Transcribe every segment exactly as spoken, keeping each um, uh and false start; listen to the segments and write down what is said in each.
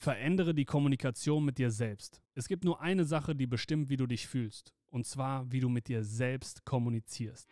Verändere die Kommunikation mit dir selbst. Es gibt nur eine Sache, die bestimmt, wie du dich fühlst. Und zwar, wie du mit dir selbst kommunizierst.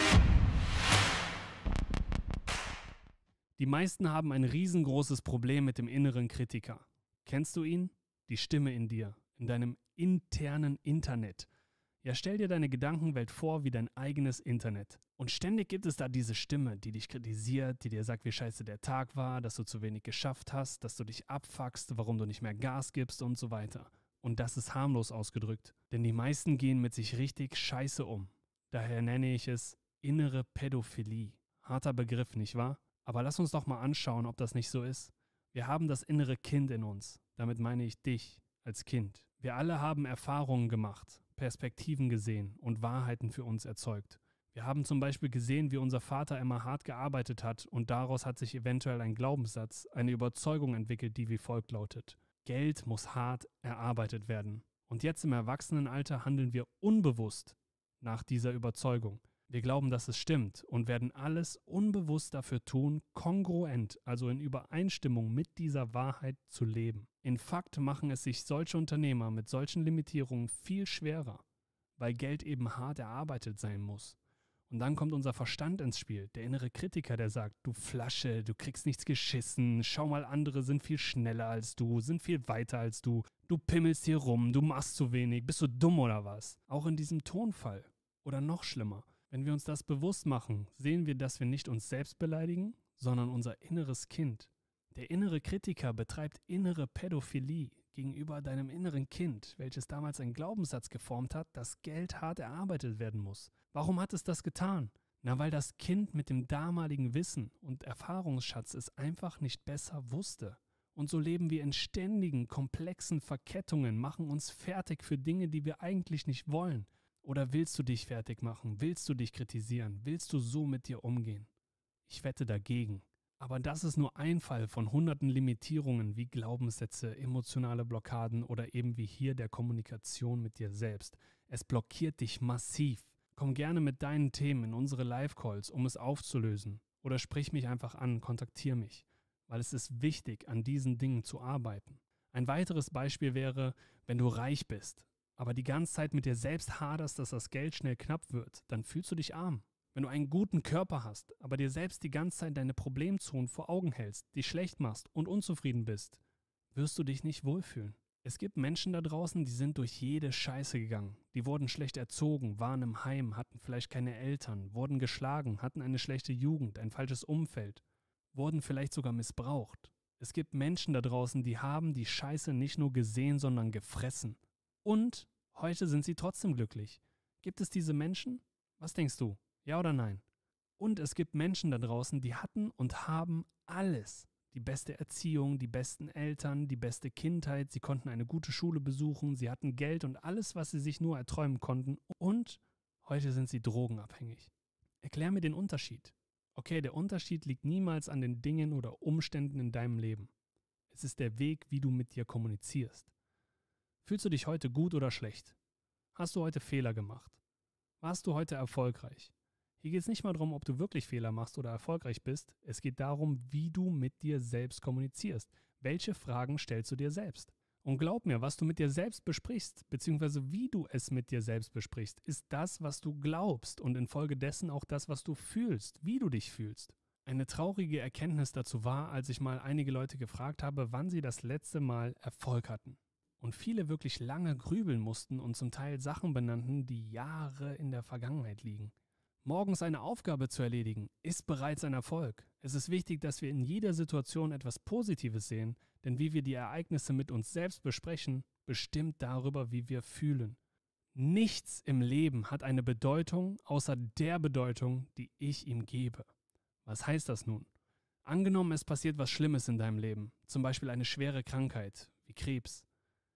Die meisten haben ein riesengroßes Problem mit dem inneren Kritiker. Kennst du ihn? Die Stimme in dir, in deinem internen Internet. Ja, stell dir deine Gedankenwelt vor wie dein eigenes Internet. Und ständig gibt es da diese Stimme, die dich kritisiert, die dir sagt, wie scheiße der Tag war, dass du zu wenig geschafft hast, dass du dich abfuckst, warum du nicht mehr Gas gibst und so weiter. Und das ist harmlos ausgedrückt, denn die meisten gehen mit sich richtig scheiße um. Daher nenne ich es innere Pädophilie. Harter Begriff, nicht wahr? Aber lass uns doch mal anschauen, ob das nicht so ist. Wir haben das innere Kind in uns. Damit meine ich dich als Kind. Wir alle haben Erfahrungen gemacht, Perspektiven gesehen und Wahrheiten für uns erzeugt. Wir haben zum Beispiel gesehen, wie unser Vater immer hart gearbeitet hat und daraus hat sich eventuell ein Glaubenssatz, eine Überzeugung entwickelt, die wie folgt lautet: Geld muss hart erarbeitet werden. Und jetzt im Erwachsenenalter handeln wir unbewusst nach dieser Überzeugung. Wir glauben, dass es stimmt und werden alles unbewusst dafür tun, kongruent, also in Übereinstimmung mit dieser Wahrheit zu leben. In Fakt machen es sich solche Unternehmer mit solchen Limitierungen viel schwerer, weil Geld eben hart erarbeitet sein muss. Und dann kommt unser Verstand ins Spiel, der innere Kritiker, der sagt, du Flasche, du kriegst nichts geschissen, schau mal, andere sind viel schneller als du, sind viel weiter als du, du pimmelst hier rum, du machst zu wenig, bist du dumm oder was? Auch in diesem Tonfall. Oder noch schlimmer. Wenn wir uns das bewusst machen, sehen wir, dass wir nicht uns selbst beleidigen, sondern unser inneres Kind. Der innere Kritiker betreibt innere Pädophilie gegenüber deinem inneren Kind, welches damals einen Glaubenssatz geformt hat, dass Geld hart erarbeitet werden muss. Warum hat es das getan? Na, weil das Kind mit dem damaligen Wissen und Erfahrungsschatz es einfach nicht besser wusste. Und so leben wir in ständigen, komplexen Verkettungen, machen uns fertig für Dinge, die wir eigentlich nicht wollen. Oder willst du dich fertig machen? Willst du dich kritisieren? Willst du so mit dir umgehen? Ich wette dagegen. Aber das ist nur ein Fall von hunderten Limitierungen wie Glaubenssätze, emotionale Blockaden oder eben wie hier der Kommunikation mit dir selbst. Es blockiert dich massiv. Komm gerne mit deinen Themen in unsere Live-Calls, um es aufzulösen. Oder sprich mich einfach an, kontaktiere mich. Weil es ist wichtig, an diesen Dingen zu arbeiten. Ein weiteres Beispiel wäre, wenn du reich bist, aber die ganze Zeit mit dir selbst haderst, dass das Geld schnell knapp wird, dann fühlst du dich arm. Wenn du einen guten Körper hast, aber dir selbst die ganze Zeit deine Problemzonen vor Augen hältst, dich schlecht machst und unzufrieden bist, wirst du dich nicht wohlfühlen. Es gibt Menschen da draußen, die sind durch jede Scheiße gegangen. Die wurden schlecht erzogen, waren im Heim, hatten vielleicht keine Eltern, wurden geschlagen, hatten eine schlechte Jugend, ein falsches Umfeld, wurden vielleicht sogar missbraucht. Es gibt Menschen da draußen, die haben die Scheiße nicht nur gesehen, sondern gefressen. Und heute sind sie trotzdem glücklich. Gibt es diese Menschen? Was denkst du? Ja oder nein? Und es gibt Menschen da draußen, die hatten und haben alles. Die beste Erziehung, die besten Eltern, die beste Kindheit, sie konnten eine gute Schule besuchen, sie hatten Geld und alles, was sie sich nur erträumen konnten. Und heute sind sie drogenabhängig. Erklär mir den Unterschied. Okay, der Unterschied liegt niemals an den Dingen oder Umständen in deinem Leben. Es ist der Weg, wie du mit dir kommunizierst. Fühlst du dich heute gut oder schlecht? Hast du heute Fehler gemacht? Warst du heute erfolgreich? Hier geht es nicht mal darum, ob du wirklich Fehler machst oder erfolgreich bist. Es geht darum, wie du mit dir selbst kommunizierst. Welche Fragen stellst du dir selbst? Und glaub mir, was du mit dir selbst besprichst, beziehungsweise wie du es mit dir selbst besprichst, ist das, was du glaubst und infolgedessen auch das, was du fühlst, wie du dich fühlst. Eine traurige Erkenntnis dazu war, als ich mal einige Leute gefragt habe, wann sie das letzte Mal Erfolg hatten. Und viele wirklich lange grübeln mussten und zum Teil Sachen benannten, die Jahre in der Vergangenheit liegen. Morgens eine Aufgabe zu erledigen, ist bereits ein Erfolg. Es ist wichtig, dass wir in jeder Situation etwas Positives sehen, denn wie wir die Ereignisse mit uns selbst besprechen, bestimmt darüber, wie wir fühlen. Nichts im Leben hat eine Bedeutung, außer der Bedeutung, die ich ihm gebe. Was heißt das nun? Angenommen, es passiert was Schlimmes in deinem Leben, zum Beispiel eine schwere Krankheit, wie Krebs.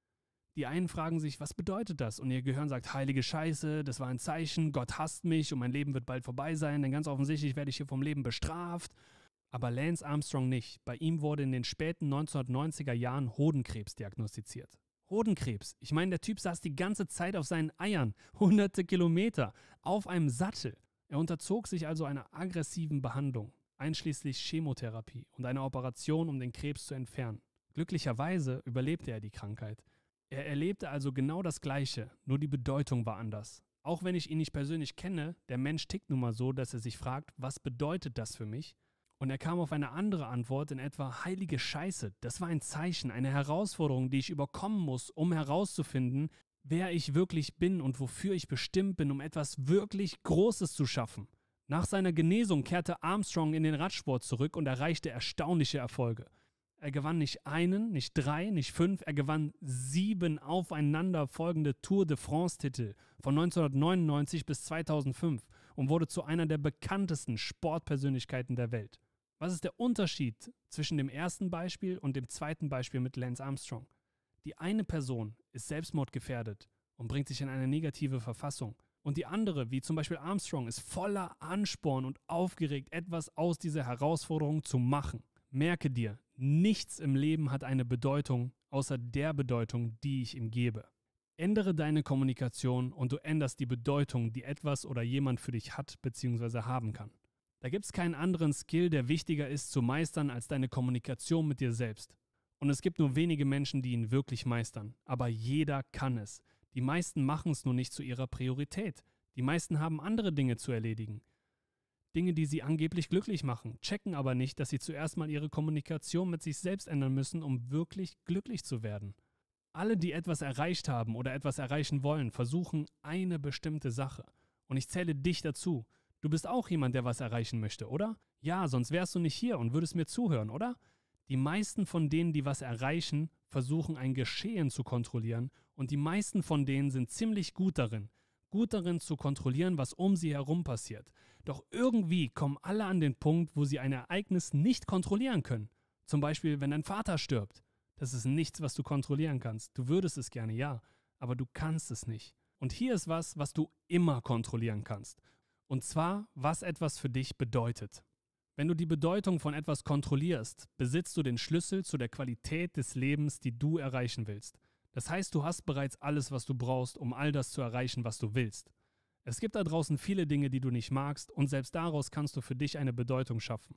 Die einen fragen sich, was bedeutet das? Und ihr Gehirn sagt, heilige Scheiße, das war ein Zeichen, Gott hasst mich und mein Leben wird bald vorbei sein, denn ganz offensichtlich werde ich hier vom Leben bestraft. Aber Lance Armstrong nicht. Bei ihm wurde in den späten neunzehnhundertneunziger Jahren Hodenkrebs diagnostiziert. Hodenkrebs. Ich meine, der Typ saß die ganze Zeit auf seinen Eiern, hunderte Kilometer, auf einem Sattel. Er unterzog sich also einer aggressiven Behandlung, einschließlich Chemotherapie und einer Operation, um den Krebs zu entfernen. Glücklicherweise überlebte er die Krankheit. Er erlebte also genau das Gleiche, nur die Bedeutung war anders. Auch wenn ich ihn nicht persönlich kenne, der Mensch tickt nun mal so, dass er sich fragt, was bedeutet das für mich? Und er kam auf eine andere Antwort in etwa, heilige Scheiße, das war ein Zeichen, eine Herausforderung, die ich überkommen muss, um herauszufinden, wer ich wirklich bin und wofür ich bestimmt bin, um etwas wirklich Großes zu schaffen. Nach seiner Genesung kehrte Armstrong in den Radsport zurück und erreichte erstaunliche Erfolge. Er gewann nicht einen, nicht drei, nicht fünf, er gewann sieben aufeinanderfolgende Tour de France-Titel von neunzehnhundertneunundneunzig bis zweitausendfünf und wurde zu einer der bekanntesten Sportpersönlichkeiten der Welt. Was ist der Unterschied zwischen dem ersten Beispiel und dem zweiten Beispiel mit Lance Armstrong? Die eine Person ist selbstmordgefährdet und bringt sich in eine negative Verfassung. Und die andere, wie zum Beispiel Armstrong, ist voller Ansporn und aufgeregt, etwas aus dieser Herausforderung zu machen. Merke dir, nichts im Leben hat eine Bedeutung, außer der Bedeutung, die ich ihm gebe. Ändere deine Kommunikation und du änderst die Bedeutung, die etwas oder jemand für dich hat bzw. haben kann. Da gibt es keinen anderen Skill, der wichtiger ist zu meistern als deine Kommunikation mit dir selbst. Und es gibt nur wenige Menschen, die ihn wirklich meistern. Aber jeder kann es. Die meisten machen es nur nicht zu ihrer Priorität. Die meisten haben andere Dinge zu erledigen. Dinge, die sie angeblich glücklich machen, checken aber nicht, dass sie zuerst mal ihre Kommunikation mit sich selbst ändern müssen, um wirklich glücklich zu werden. Alle, die etwas erreicht haben oder etwas erreichen wollen, versuchen eine bestimmte Sache. Und ich zähle dich dazu. Du bist auch jemand, der was erreichen möchte, oder? Ja, sonst wärst du nicht hier und würdest mir zuhören, oder? Die meisten von denen, die was erreichen, versuchen ein Geschehen zu kontrollieren und die meisten von denen sind ziemlich gut darin, gut darin zu kontrollieren, was um sie herum passiert. Doch irgendwie kommen alle an den Punkt, wo sie ein Ereignis nicht kontrollieren können. Zum Beispiel, wenn dein Vater stirbt. Das ist nichts, was du kontrollieren kannst. Du würdest es gerne, ja, aber du kannst es nicht. Und hier ist was, was du immer kontrollieren kannst. Und zwar, was etwas für dich bedeutet. Wenn du die Bedeutung von etwas kontrollierst, besitzt du den Schlüssel zu der Qualität des Lebens, die du erreichen willst. Das heißt, du hast bereits alles, was du brauchst, um all das zu erreichen, was du willst. Es gibt da draußen viele Dinge, die du nicht magst und selbst daraus kannst du für dich eine Bedeutung schaffen.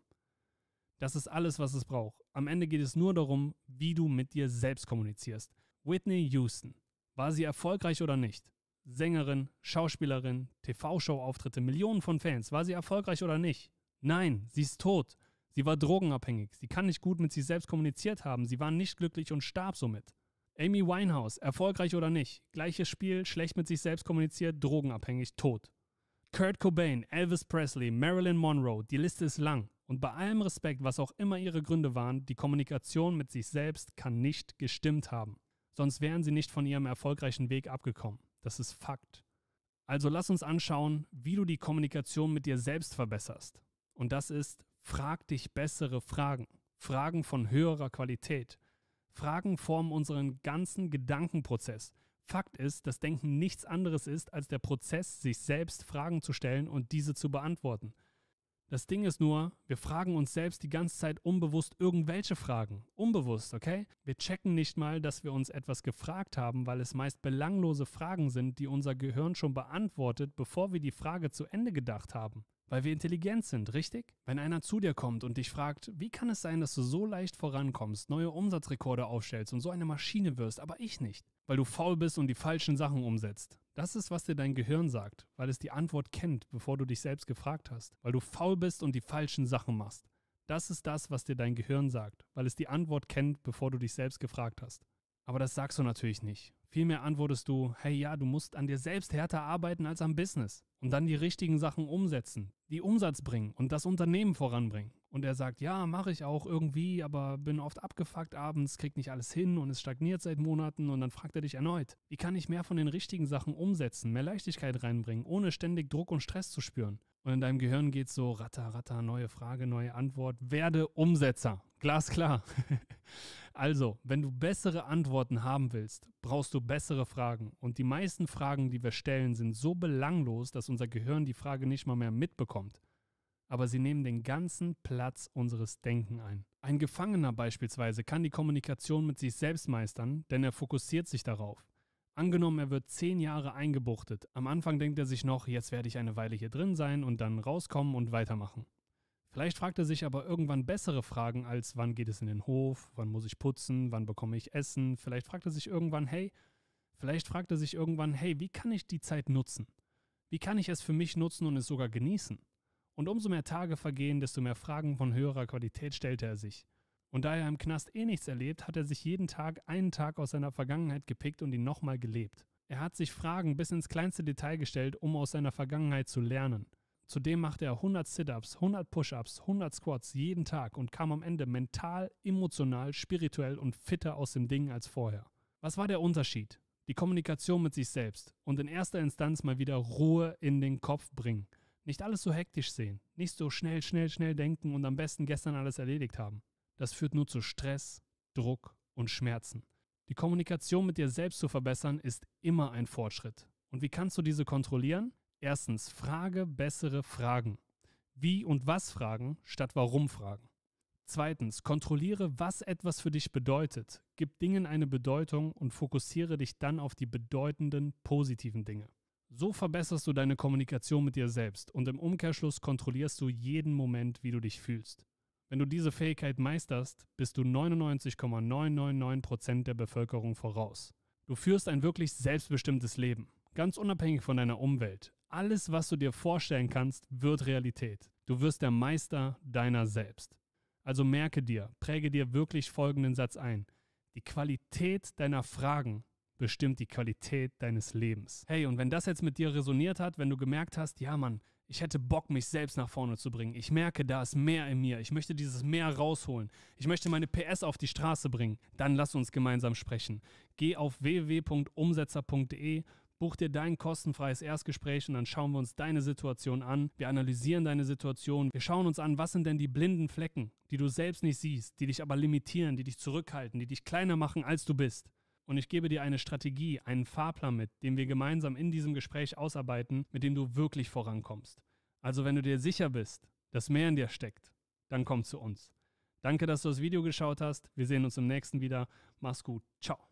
Das ist alles, was es braucht. Am Ende geht es nur darum, wie du mit dir selbst kommunizierst. Whitney Houston. War sie erfolgreich oder nicht? Sängerin, Schauspielerin, T V-Show-Auftritte, Millionen von Fans. War sie erfolgreich oder nicht? Nein, sie ist tot. Sie war drogenabhängig. Sie kann nicht gut mit sich selbst kommuniziert haben. Sie war nicht glücklich und starb somit. Amy Winehouse, erfolgreich oder nicht? Gleiches Spiel, schlecht mit sich selbst kommuniziert, drogenabhängig, tot. Kurt Cobain, Elvis Presley, Marilyn Monroe, die Liste ist lang. Und bei allem Respekt, was auch immer ihre Gründe waren, die Kommunikation mit sich selbst kann nicht gestimmt haben. Sonst wären sie nicht von ihrem erfolgreichen Weg abgekommen. Das ist Fakt. Also lass uns anschauen, wie du die Kommunikation mit dir selbst verbesserst. Und das ist, frag dich bessere Fragen. Fragen von höherer Qualität. Fragen formen unseren ganzen Gedankenprozess. Fakt ist, dass Denken nichts anderes ist, als der Prozess, sich selbst Fragen zu stellen und diese zu beantworten. Das Ding ist nur, wir fragen uns selbst die ganze Zeit unbewusst irgendwelche Fragen. Unbewusst, okay? Wir checken nicht mal, dass wir uns etwas gefragt haben, weil es meist belanglose Fragen sind, die unser Gehirn schon beantwortet, bevor wir die Frage zu Ende gedacht haben. Weil wir intelligent sind, richtig? Wenn einer zu dir kommt und dich fragt, wie kann es sein, dass du so leicht vorankommst, neue Umsatzrekorde aufstellst und so eine Maschine wirst, aber ich nicht? Weil du faul bist und die falschen Sachen umsetzt. Das ist, was dir dein Gehirn sagt, weil es die Antwort kennt, bevor du dich selbst gefragt hast. Weil du faul bist und die falschen Sachen machst. Das ist das, was dir dein Gehirn sagt, weil es die Antwort kennt, bevor du dich selbst gefragt hast. Aber das sagst du natürlich nicht. Vielmehr antwortest du, hey ja, du musst an dir selbst härter arbeiten als am Business und dann die richtigen Sachen umsetzen, die Umsatz bringen und das Unternehmen voranbringen. Und er sagt, ja, mache ich auch irgendwie, aber bin oft abgefuckt abends, krieg nicht alles hin und es stagniert seit Monaten und dann fragt er dich erneut, wie kann ich mehr von den richtigen Sachen umsetzen, mehr Leichtigkeit reinbringen, ohne ständig Druck und Stress zu spüren. Und in deinem Gehirn geht so, ratter, ratter, neue Frage, neue Antwort, werde Umsetzer. Glasklar. Also, wenn du bessere Antworten haben willst, brauchst du bessere Fragen. Und die meisten Fragen, die wir stellen, sind so belanglos, dass unser Gehirn die Frage nicht mal mehr mitbekommt. Aber sie nehmen den ganzen Platz unseres Denkens ein. Ein Gefangener beispielsweise kann die Kommunikation mit sich selbst meistern, denn er fokussiert sich darauf. Angenommen, er wird zehn Jahre eingebuchtet. Am Anfang denkt er sich noch, jetzt werde ich eine Weile hier drin sein und dann rauskommen und weitermachen. Vielleicht fragt er sich aber irgendwann bessere Fragen als, wann geht es in den Hof, wann muss ich putzen, wann bekomme ich Essen. Vielleicht fragt er sich irgendwann, hey, vielleicht fragt er sich irgendwann, hey, wie kann ich die Zeit nutzen? Wie kann ich es für mich nutzen und es sogar genießen? Und umso mehr Tage vergehen, desto mehr Fragen von höherer Qualität stellte er sich. Und da er im Knast eh nichts erlebt, hat er sich jeden Tag einen Tag aus seiner Vergangenheit gepickt und ihn nochmal gelebt. Er hat sich Fragen bis ins kleinste Detail gestellt, um aus seiner Vergangenheit zu lernen. Zudem machte er hundert Sit-Ups, hundert Push-Ups, hundert Squats jeden Tag und kam am Ende mental, emotional, spirituell und fitter aus dem Ding als vorher. Was war der Unterschied? Die Kommunikation mit sich selbst und in erster Instanz mal wieder Ruhe in den Kopf bringen. Nicht alles so hektisch sehen, nicht so schnell, schnell, schnell denken und am besten gestern alles erledigt haben. Das führt nur zu Stress, Druck und Schmerzen. Die Kommunikation mit dir selbst zu verbessern ist immer ein Fortschritt. Und wie kannst du diese kontrollieren? Erstens, frage bessere Fragen. Wie und was fragen, statt warum fragen. Zweitens, kontrolliere, was etwas für dich bedeutet. Gib Dingen eine Bedeutung und fokussiere dich dann auf die bedeutenden, positiven Dinge. So verbesserst du deine Kommunikation mit dir selbst und im Umkehrschluss kontrollierst du jeden Moment, wie du dich fühlst. Wenn du diese Fähigkeit meisterst, bist du neunundneunzig Komma neunhundertneunundneunzig Prozent der Bevölkerung voraus. Du führst ein wirklich selbstbestimmtes Leben, ganz unabhängig von deiner Umwelt. Alles, was du dir vorstellen kannst, wird Realität. Du wirst der Meister deiner selbst. Also merke dir, präge dir wirklich folgenden Satz ein. Die Qualität deiner Fragen bestimmt die Qualität deines Lebens. Hey, und wenn das jetzt mit dir resoniert hat, wenn du gemerkt hast, ja Mann, ich hätte Bock, mich selbst nach vorne zu bringen. Ich merke, da ist mehr in mir. Ich möchte dieses Mehr rausholen. Ich möchte meine P S auf die Straße bringen. Dann lass uns gemeinsam sprechen. Geh auf w w w punkt umsetzer punkt d e, buch dir dein kostenfreies Erstgespräch und dann schauen wir uns deine Situation an. Wir analysieren deine Situation. Wir schauen uns an, was sind denn die blinden Flecken, die du selbst nicht siehst, die dich aber limitieren, die dich zurückhalten, die dich kleiner machen, als du bist. Und ich gebe dir eine Strategie, einen Fahrplan mit, den wir gemeinsam in diesem Gespräch ausarbeiten, mit dem du wirklich vorankommst. Also wenn du dir sicher bist, dass mehr in dir steckt, dann komm zu uns. Danke, dass du das Video geschaut hast. Wir sehen uns im nächsten wieder. Mach's gut. Ciao.